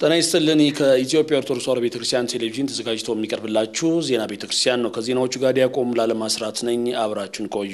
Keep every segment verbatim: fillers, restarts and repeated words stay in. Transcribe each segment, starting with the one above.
ጤና ይስጥልን ከኢትዮጵያ ኦርቶዶክስ ተዋሕዶ ቤተክርስቲያን ቴሌቪዥን ተዘጋጅቶ የሚቀርብላችሁ ዜና ቤተክርስቲያን ነው። ከዜናዎቹ ጋር ዲያቆን ላለማስራት ነኝ። አብራችሁን ቆዩ።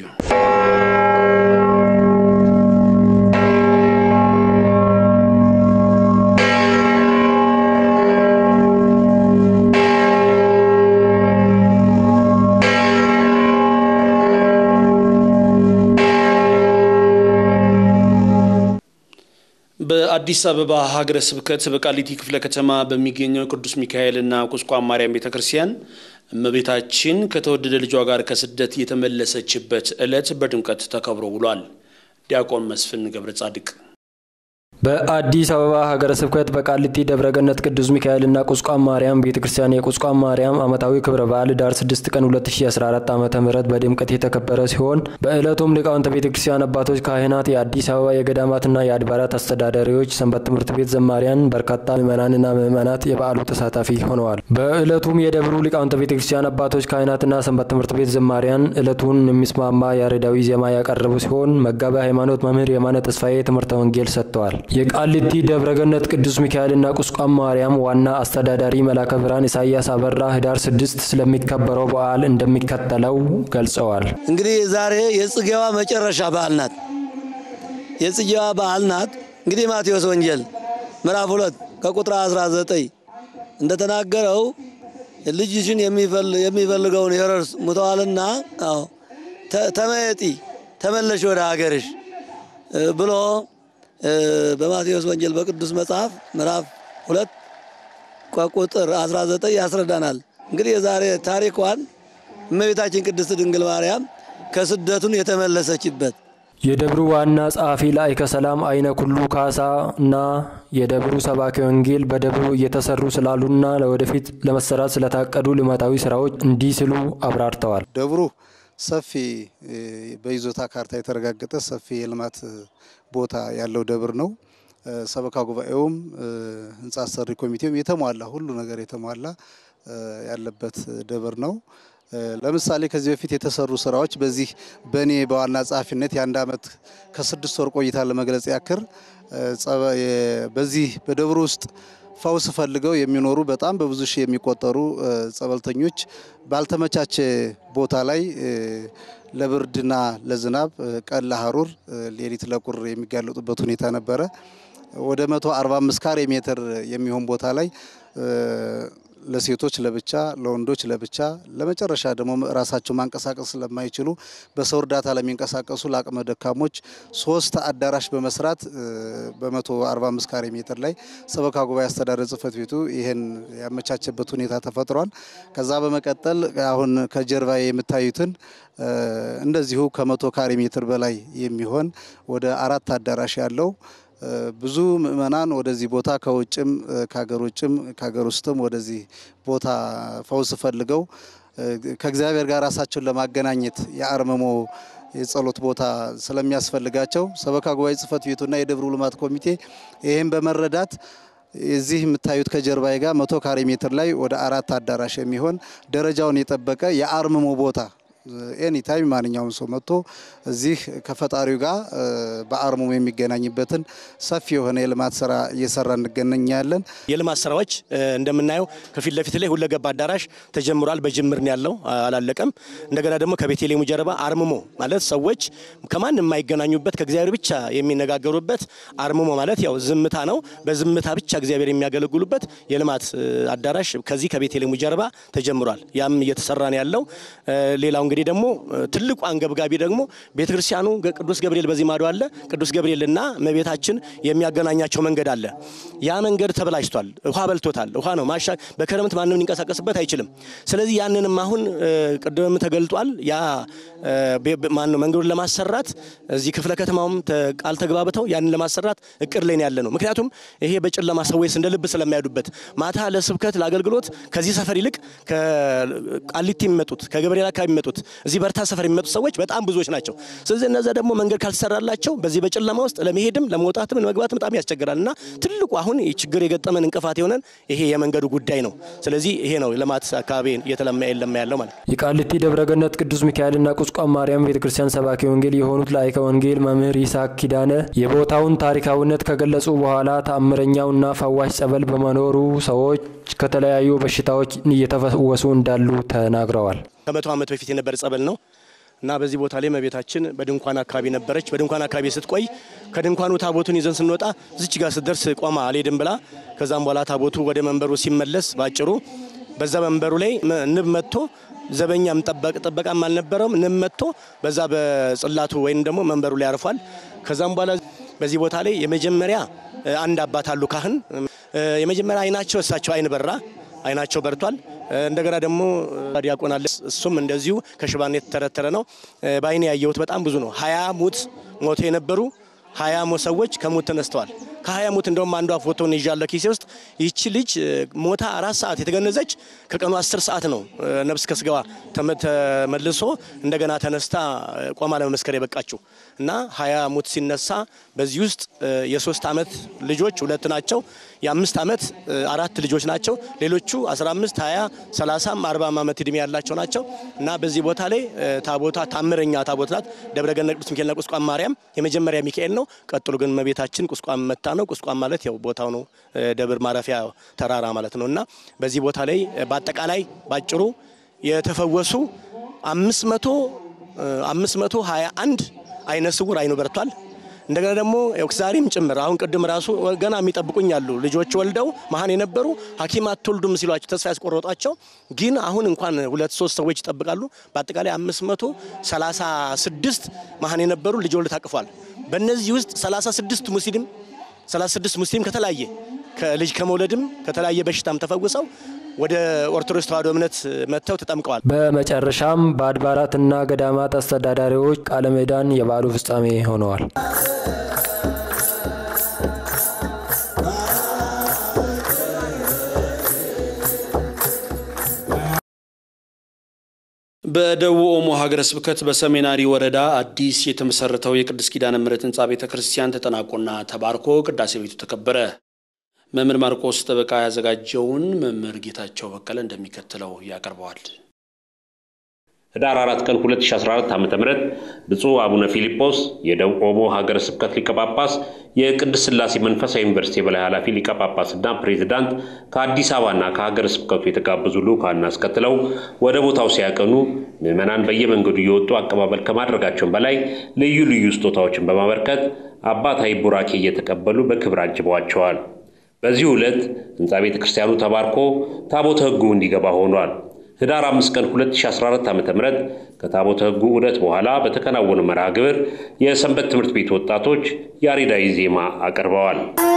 በአዲስ አበባ ሀገረ ስብከት በቃሊቲ ክፍለ ከተማ በሚገኘው ቅዱስ ሚካኤልና ቁስቋም ማርያም ቤተክርስቲያን እመቤታችን ከተወደደ ልጇ ጋር ከስደት የተመለሰችበት ዕለት በድምቀት ተከብሮ ውሏል። ዲያቆን መስፍን ገብረ ጻድቅ በአዲስ አበባ ሀገረ ስብከት በቃሊቲ ደብረገነት ቅዱስ ሚካኤልና ቁስቋም ማርያም ቤተክርስቲያን የቁስቋም ማርያም ዓመታዊ ክብረ በዓል ዳር ስድስት ቀን ሁለት ሺህ አስራ አራት ዓመተ ምህረት በድምቀት የተከበረ ሲሆን በዕለቱም ሊቃውንተ ቤተክርስቲያን አባቶች፣ ካህናት፣ የአዲስ አበባ የገዳማትና የአድባራት አስተዳዳሪዎች፣ ሰንበት ትምህርት ቤት ዘማሪያን፣ በርካታ ምዕመናንና ምዕመናት የበዓሉ ተሳታፊ ሆነዋል። በዕለቱም የደብሩ ሊቃውንተ ቤተክርስቲያን አባቶች፣ ካህናትና ሰንበት ትምህርት ቤት ዘማሪያን ዕለቱን የሚስማማ ያሬዳዊ ዜማ ያቀረቡ ሲሆን መጋቤ ሃይማኖት መምህር የማነ ተስፋዬ ትምህርተ ወንጌል ሰጥተዋል። የቃሊቲ ደብረገነት ቅዱስ ሚካኤልና ቁስቋም ማርያም ዋና አስተዳዳሪ መላከ ብርሃን ኢሳያስ አበራ ህዳር ስድስት ስለሚከበረው በዓል እንደሚከተለው ገልጸዋል። እንግዲህ ዛሬ የጽጌዋ መጨረሻ በዓል ናት። የጽጌዋ በዓል ናት። እንግዲህ ማቴዎስ ወንጌል ምዕራፍ ሁለት ከቁጥር አስራ ዘጠኝ እንደተናገረው ልጅሽን የሚፈልገውን ሄሮድስ ሙተዋልና አዎ ተመየጢ ተመለሽ ወደ ሀገርሽ ብሎ በማቴዎስ ወንጌል በቅዱስ መጽሐፍ ምዕራፍ ሁለት ቁጥር አስራ ዘጠኝ ያስረዳናል። እንግዲህ የዛሬ ታሪኳን እመቤታችን ቅድስት ድንግል ማርያም ከስደቱን የተመለሰችበት የደብሩ ዋና ጸሐፊ ላይከ ሰላም አይነ ኩሉ ካሳና የደብሩ ሰባኪ ወንጌል በደብሩ እየተሰሩ ስላሉና ለወደፊት ለመሰራት ስለታቀዱ ልማታዊ ስራዎች እንዲህ ሲሉ አብራርተዋል። ደብሩ ሰፊ በይዞታ ካርታ የተረጋገጠ ሰፊ የልማት ቦታ ያለው ደብር ነው። ሰበካ ጉባኤውም ህንጻ ሰሪ ኮሚቴውም የተሟላ ሁሉ ነገር የተሟላ ያለበት ደብር ነው። ለምሳሌ ከዚህ በፊት የተሰሩ ስራዎች በዚህ በኔ በዋና ጸሐፊነት የአንድ አመት ከስድስት ወር ቆይታ ለመግለጽ ያክል በዚህ በደብሩ ውስጥ ፈውስ ፈልገው የሚኖሩ በጣም በብዙ ሺህ የሚቆጠሩ ጸበልተኞች ባልተመቻቸ ቦታ ላይ ለብርድና ለዝናብ ቀን ለሐሩር ሌሊት ለቁር የሚጋለጡበት ሁኔታ ነበረ። ወደ መቶ አርባ አምስት ካሬ ሜትር የሚሆን ቦታ ላይ ለሴቶች ለብቻ ለወንዶች ለብቻ ለመጨረሻ ደግሞ ራሳቸው ማንቀሳቀስ ስለማይችሉ በሰው እርዳታ ለሚንቀሳቀሱ ለአቅመ ደካሞች ሶስት አዳራሽ በመስራት በመቶ አርባ አምስት ካሬ ሜትር ላይ ሰበካ ጉባኤ አስተዳደር ጽሕፈት ቤቱ ይሄን ያመቻቸበት ሁኔታ ተፈጥሯል። ከዛ በመቀጠል አሁን ከጀርባ የምታዩትን እንደዚሁ ከመቶ ካሬ ሜትር በላይ የሚሆን ወደ አራት አዳራሽ ያለው ብዙ ምዕመናን ወደዚህ ቦታ ከውጭም ከሀገሮችም ከሀገር ውስጥም ወደዚህ ቦታ ፈውስ ፈልገው ከእግዚአብሔር ጋር ራሳቸውን ለማገናኘት የአርምሞ የጸሎት ቦታ ስለሚያስፈልጋቸው ሰበካ ጉባኤ ጽሕፈት ቤቱና የደብሩ ልማት ኮሚቴ ይሄን በመረዳት እዚህ የምታዩት ከጀርባዬ ጋር መቶ ካሬ ሜትር ላይ ወደ አራት አዳራሽ የሚሆን ደረጃውን የጠበቀ የአርምሞ ቦታ ኤኒ ታይም ማንኛውም ሰው መጥቶ እዚህ ከፈጣሪው ጋር በአርምሞ የሚገናኝበትን ሰፊ የሆነ የልማት ስራ እየሰራ እንገናኛለን። የልማት ስራዎች እንደምናየው ከፊት ለፊት ላይ ሁለገብ አዳራሽ ተጀምሯል። በጅምር ነው ያለው፣ አላለቀም። እንደገና ደግሞ ከቤተልሔም ጀርባ አርምሞ ማለት ሰዎች ከማንም የማይገናኙበት ከእግዚአብሔር ብቻ የሚነጋገሩበት አርምሞ ማለት ያው ዝምታ ነው። በዝምታ ብቻ እግዚአብሔር የሚያገለግሉበት የልማት አዳራሽ ከዚህ ከቤተልሔም ጀርባ ተጀምሯል። ያም እየተሰራ ነው ያለው። ሌላው እንግዲህ ደግሞ ትልቁ አንገብጋቢ ደግሞ ቤተክርስቲያኑ ቅዱስ ገብርኤል በዚህ ማዶ አለ። ቅዱስ ገብርኤልና እመቤታችን የሚያገናኛቸው መንገድ አለ። ያ መንገድ ተበላሽቷል፣ ውሃ በልቶታል። ውሃ ነው ማሻ በከረምት ማንንም ሊንቀሳቀስበት አይችልም። ስለዚህ ያንንም አሁን ቅድም ተገልጧል። ያ ማን ነው መንገዱን ለማሰራት እዚህ ክፍለ ከተማውም ቃል ተግባብተው ያንን ለማሰራት እቅድ ላይ ያለ ነው። ምክንያቱም ይሄ በጨለማ ሰዎች እንደ ልብ ስለማይያዱበት ማታ ለስብከት ለአገልግሎት ከዚህ ሰፈር ይልቅ ከቃሊቲ የሚመጡት ከገብርኤል አካባቢ የሚመጡት እዚህ በርታ ሰፈር የሚመጡ ሰዎች በጣም ብዙዎች ናቸው። ስለዚህ እነዛ ደግሞ መንገድ ካልተሰራላቸው በዚህ በጨለማ ውስጥ ለመሄድም ለመውጣትም ለመግባትም በጣም ያስቸግራልና ትልቁ ትልቁ አሁን ችግር የገጠመን እንቅፋት የሆነን ይሄ የመንገዱ ጉዳይ ነው ስለዚህ ይሄ ነው ለማት አካባቢ እየተለማ የለም ያለው ማለት የቃሊቲ ደብረገነት ቅዱስ ሚካኤልና ቁስቋም ማርያም ቤተክርስቲያን ሰባኪ ወንጌል የሆኑት ላይከ ወንጌል መምህር ይስሐቅ ኪዳነ የቦታውን ታሪካዊነት ከገለጹ በኋላ ተአምረኛውና ፈዋሽ ጸበል በመኖሩ ሰዎች ከተለያዩ በሽታዎች እየተፈወሱ እንዳሉ ተናግረዋል ከመቶ ዓመት በፊት የነበረ ጸበል ነው እና በዚህ ቦታ ላይ መቤታችን በድንኳን አካባቢ ነበረች በድንኳን አካባቢ ስትቆይ ከድንኳኑ ታቦቱን ይዘን ስንወጣ እዚች ጋር ስትደርስ ቆማ አልሄድም ብላ ከዛም በኋላ ታቦቱ ወደ መንበሩ ሲመለስ ባጭሩ በዛ መንበሩ ላይ ንብ መጥቶ ዘበኛም ጠበቅ ጠበቃም አልነበረም ንብ መጥቶ በዛ በጽላቱ ወይንም ደግሞ መንበሩ ላይ አርፏል ከዛም በኋላ በዚህ ቦታ ላይ የመጀመሪያ አንድ አባት አሉ ካህን የመጀመሪያ አይናቸው እሳቸው አይን በራ አይናቸው በርቷል እንደገና ደግሞ ዲያቆን አለ እሱም እንደዚሁ ከሽባነት ተረተረ ነው ባይኔ ያየሁት በጣም ብዙ ነው ሃያ ሙት ሞት የነበሩ ሃያ ሰዎች ከሞት ተነስተዋል ከሃያ ሙት እንደውም አንዷ ፎቶን ይዣለ ኪሴ ውስጥ ይቺ ልጅ ሞታ አራት ሰዓት የተገነዘች ከቀኑ አስር ሰዓት ነው ነፍስ ከስጋዋ ተመልሶ እንደገና ተነስታ ቆማ ለመመስከር የበቃችው እና ሃያ ሙት ሲነሳ በዚህ ውስጥ የሶስት አመት ልጆች ሁለት ናቸው የአምስት አመት አራት ልጆች ናቸው ሌሎቹ አስራ አምስት ሃያ ሰላሳ አርባ አመት እድሜ ያላቸው ናቸው እና በዚህ ቦታ ላይ ታቦታ ታምረኛ ታቦት ናት ደብረገነት ቅዱስ ሚካኤልና ቁስቋም ማርያም የመጀመሪያ ሚካኤል ነው ቀጥሎ ግን መቤታችን ቁስቋም መታ ነው ቁስቋም ማለት ያው ቦታው ነው ደብር ማረፊያ ተራራ ማለት ነውና በዚህ ቦታ ላይ በአጠቃላይ ባጭሩ የተፈወሱ አምስት መቶ ሃያ አንድ አይነ ስውር አይኑ በርቷል እንደገና ደግሞ ኦክሳሪም ጭምር አሁን ቅድም ራሱ ገና የሚጠብቁኝ ያሉ ልጆች ወልደው ማሃን የነበሩ ሐኪም አትወልዱም ሲሏቸው ተስፋ ያስቆረጧቸው ግን አሁን እንኳን ሁለት ሶስት ሰዎች ይጠብቃሉ በአጠቃላይ አምስት መቶ ሰላሳ ስድስት ማሃን የነበሩ ልጅ ወልድ ታቅፏል በእነዚህ ውስጥ ሰላሳ ስድስት ሙስሊም ሰላሳ ስድስት ሙስሊም ከተለያየ ከልጅ ከመውለድም ከተለያየ በሽታም ተፈውሰው ወደ ኦርቶዶክስ ተዋሕዶ እምነት መተው ተጠምቀዋል በመጨረሻም በአድባራትና ገዳማት አስተዳዳሪዎች ቃለ ምዕዳን የበዓሉ ፍጻሜ ሆነዋል በደቡብ ኦሞ ሀገረ ስብከት በሰሜናሪ ወረዳ አዲስ የተመሰረተው የቅዱስ ኪዳነ ምሕረት ሕንጻ ቤተክርስቲያን ተጠናቆና ተባርኮ ቅዳሴ ቤቱ ተከበረ መምህር ማርቆስ ተበቃ ያዘጋጀውን መምህር ጌታቸው በቀለ እንደሚከተለው ያቀርበዋል ህዳር አራት ቀን ሁለት ሺህ አስራ አራት ዓመተ ምህረት ብፁዕ አቡነ ፊሊጶስ የደቡብ ኦሞ ሀገረ ስብከት ሊቀ ጳጳስ የቅድስት ሥላሴ መንፈሳዊ ዩኒቨርሲቲ በላይ ኃላፊ ሊቀ ጳጳስና ፕሬዝዳንት ከአዲስ አበባና ከሀገረ ስብከቱ የተጋበዙ ልኡካን አስከትለው ወደ ቦታው ሲያቀኑ ምዕመናን በየመንገዱ እየወጡ አቀባበል ከማድረጋቸው በላይ ልዩ ልዩ ስጦታዎችን በማበርከት አባታዊ ቡራኬ እየተቀበሉ በክብር አጅበዋቸዋል በዚህ ዕለት ሕንጻ ቤተክርስቲያኑ ተባርኮ ታቦተ ሕጉ እንዲገባ ሆኗል ህዳር አምስት ቀን ሁለት ሺህ አስራ አራት ዓመተ ምህረት ከታቦተ ሕጉ ዑደት በኋላ በተከናወነ መርሃ ግብር የሰንበት ትምህርት ቤት ወጣቶች ያሬዳዊ ዜማ አቀርበዋል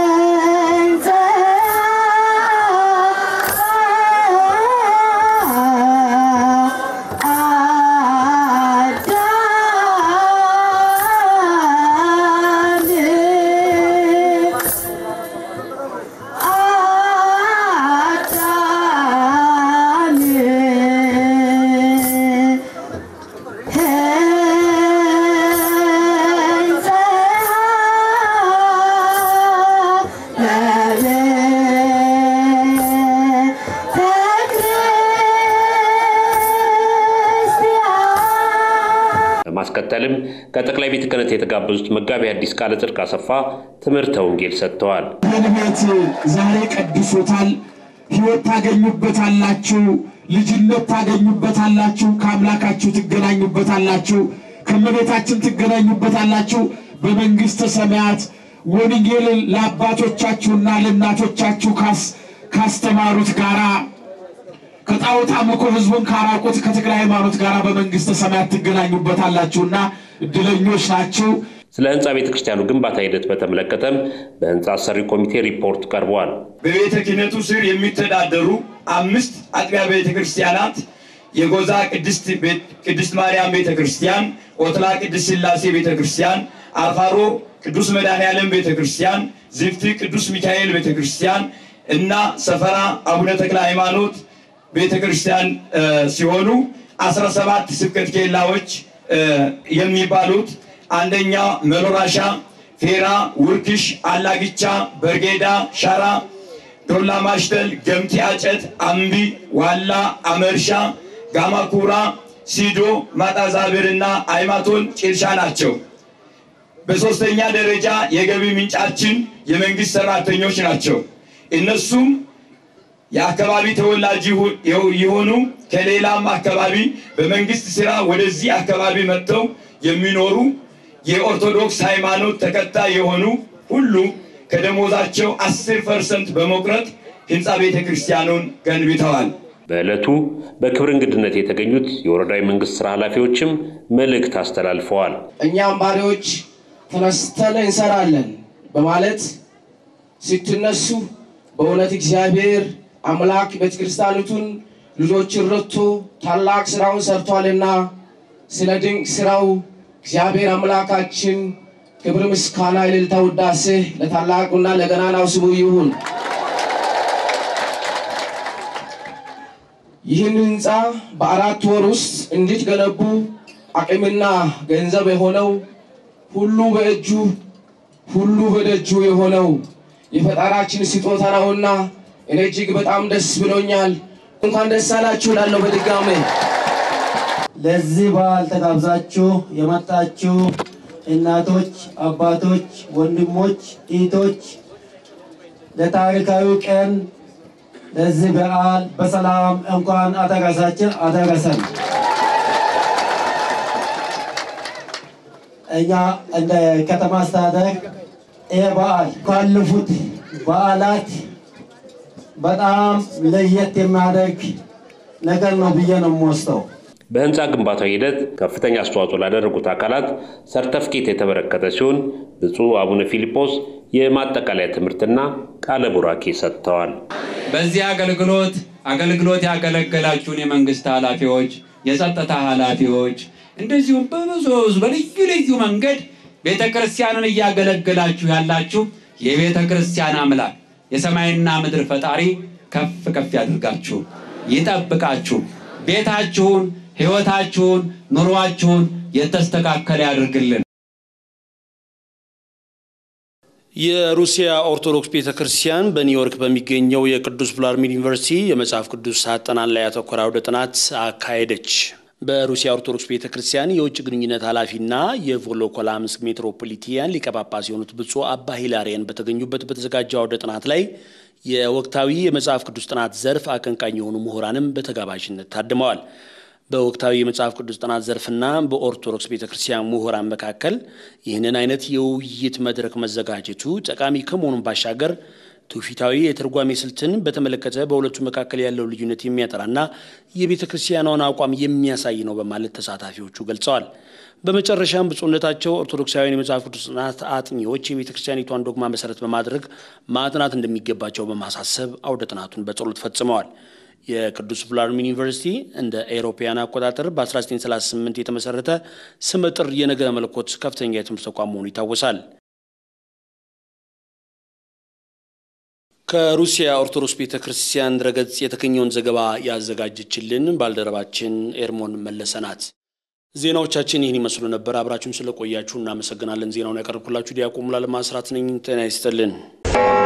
ማስከተልም ከጠቅላይ ቤተ ክህነት የተጋበዙት መጋቢ አዲስ ቃለ ጽድቅ አሰፋ ትምህርተ ወንጌል ሰጥተዋል በልቤት ዛሬ ቀድሶታል ሕይወት ታገኙበታላችሁ ልጅነት ታገኙበታላችሁ ከአምላካችሁ ትገናኙበታላችሁ ከመቤታችን ትገናኙበታላችሁ በመንግስተ ሰማያት ወንጌል ለአባቶቻችሁና ለእናቶቻችሁ ካስተማሩት ጋራ ከጣውታ መኮ ህዝቡን ካራቁት ከተክለ ሃይማኖት ጋራ በመንግስተ ሰማያት ትገናኙበታላችሁና እድለኞች ናችሁ ስለ ሕንጻ ቤተክርስቲያኑ ግንባታ ሂደት በተመለከተም በሕንጻ ሰሪ ኮሚቴ ሪፖርት ቀርቧል በቤተ ክህነቱ ስር የሚተዳደሩ አምስት አጥቢያ ቤተክርስቲያናት የጎዛ ቅድስት ቅድስት ማርያም ቤተክርስቲያን ኦትላ ቅድስት ሥላሴ ቤተክርስቲያን አፋሮ ቅዱስ መድኃኔዓለም ቤተክርስቲያን ዝፍቲ ቅዱስ ሚካኤል ቤተክርስቲያን እና ሰፈራ አቡነ ተክለ ሃይማኖት ቤተክርስቲያን ሲሆኑ አስራ ሰባት ስብከት ኬላዎች የሚባሉት አንደኛ መሎራሻ ፌራ፣ ውርክሽ፣ አላግቻ፣ በርጌዳ፣ ሻራ፣ ዶላ ማሽተል፣ ገምቲ አጨት፣ አምቢ፣ ዋላ፣ አመርሻ፣ ጋማኩራ፣ ሲዶ፣ ማጣዛብርና አይማቶን ጭርሻ ናቸው። በሶስተኛ ደረጃ የገቢ ምንጫችን የመንግስት ሰራተኞች ናቸው። እነሱም የአካባቢ ተወላጅ የሆኑ ከሌላም አካባቢ በመንግስት ስራ ወደዚህ አካባቢ መጥተው የሚኖሩ የኦርቶዶክስ ሃይማኖት ተከታይ የሆኑ ሁሉ ከደሞዛቸው አስር ፐርሰንት በመቁረጥ ህንጻ ቤተክርስቲያኑን ገንብተዋል። በዕለቱ በክብር እንግድነት የተገኙት የወረዳዊ መንግስት ስራ ኃላፊዎችም መልእክት አስተላልፈዋል። እኛም ባሪዎች ተነስተን እንሰራለን በማለት ሲትነሱ በእውነት እግዚአብሔር አምላክ ቤተክርስቲያኑን ልጆችን ረድቶ ታላቅ ስራውን ሰርቷልና ስለ ድንቅ ስራው እግዚአብሔር አምላካችን ክብር ምስጋና እልልታ ውዳሴ ለታላቁና ለገናናው ስሙ ይሁን። ይህን ህንጻ በአራት ወር ውስጥ እንድትገነቡ አቅምና ገንዘብ የሆነው ሁሉ በእጁ ሁሉ በደጁ የሆነው የፈጣራችን ስጦታ ነውና እኔ እጅግ በጣም ደስ ብሎኛል። እንኳን ደስ አላችሁ ላለው በድጋሜ ለዚህ በዓል ተጋብዛችሁ የመጣችሁ እናቶች፣ አባቶች፣ ወንድሞች፣ እህቶች ለታሪካዊ ቀን ለዚህ በዓል በሰላም እንኳን አደረሳችሁ አደረሰን። እኛ እንደ ከተማ አስተዳደር ይህ በዓል ካለፉት በዓላት በጣም ለየት የሚያደርግ ነገር ነው ብዬ ነው የምወስደው። በህንጻ ግንባታው ሂደት ከፍተኛ አስተዋጽኦ ላደረጉት አካላት ሰርተፍኬት የተበረከተ ሲሆን ብፁዕ አቡነ ፊልጶስ የማጠቃለያ ትምህርትና ቃለ ቡራኬ ሰጥተዋል። በዚህ አገልግሎት አገልግሎት ያገለገላችሁን የመንግስት ኃላፊዎች፣ የጸጥታ ኃላፊዎች እንደዚሁም በብዙ በልዩ ልዩ መንገድ ቤተክርስቲያንን እያገለገላችሁ ያላችሁ የቤተክርስቲያን አምላክ የሰማይና ምድር ፈጣሪ ከፍ ከፍ ያድርጋችሁ፣ ይጠብቃችሁ፣ ቤታችሁን፣ ህይወታችሁን፣ ኑሯችሁን የተስተካከለ ያድርግልን። የሩሲያ ኦርቶዶክስ ቤተክርስቲያን በኒውዮርክ በሚገኘው የቅዱስ ቭላድሚር ዩኒቨርሲቲ የመጽሐፍ ቅዱስ አጠናን ላይ ያተኮረ አውደ ጥናት አካሄደች። በሩሲያ ኦርቶዶክስ ቤተክርስቲያን የውጭ ግንኙነት ኃላፊና የቮሎኮላምስክ ሜትሮፖሊቲያን ሊቀ ጳጳስ የሆኑት ብፁዕ አባ ሂላሪያን በተገኙበት በተዘጋጀው አውደ ጥናት ላይ የወቅታዊ የመጽሐፍ ቅዱስ ጥናት ዘርፍ አቀንቃኝ የሆኑ ምሁራንም በተጋባዥነት ታድመዋል። በወቅታዊ የመጽሐፍ ቅዱስ ጥናት ዘርፍና በኦርቶዶክስ ቤተክርስቲያን ምሁራን መካከል ይህንን አይነት የውይይት መድረክ መዘጋጀቱ ጠቃሚ ከመሆኑን ባሻገር ትውፊታዊ የትርጓሜ ስልትን በተመለከተ በሁለቱ መካከል ያለው ልዩነት የሚያጠራና የቤተክርስቲያኗን አቋም የሚያሳይ ነው በማለት ተሳታፊዎቹ ገልጸዋል። በመጨረሻም ብፁዕነታቸው ኦርቶዶክሳውያን የመጽሐፍ ቅዱስ ጥናት አጥኚዎች የቤተክርስቲያኒቷን ዶግማ መሰረት በማድረግ ማጥናት እንደሚገባቸው በማሳሰብ አውደ ጥናቱን በጸሎት ፈጽመዋል። የቅዱስ ቭላድሚር ዩኒቨርሲቲ እንደ አውሮፓውያን አቆጣጠር በ1938 የተመሰረተ ስመጥር የነገረ መለኮት ከፍተኛ የትምህርት ተቋም መሆኑ ይታወሳል። ከሩሲያ ኦርቶዶክስ ቤተክርስቲያን ድረገጽ የተገኘውን ዘገባ ያዘጋጀችልን ባልደረባችን ኤርሞን መለሰናት። ዜናዎቻችን ይህን ይመስሉ ነበር። አብራችሁን ስለቆያችሁ እናመሰግናለን። ዜናውን ያቀርብኩላችሁ ዲያቆን ሙሉዓለም አስራት ነኝ። ጤና ይስጥልን።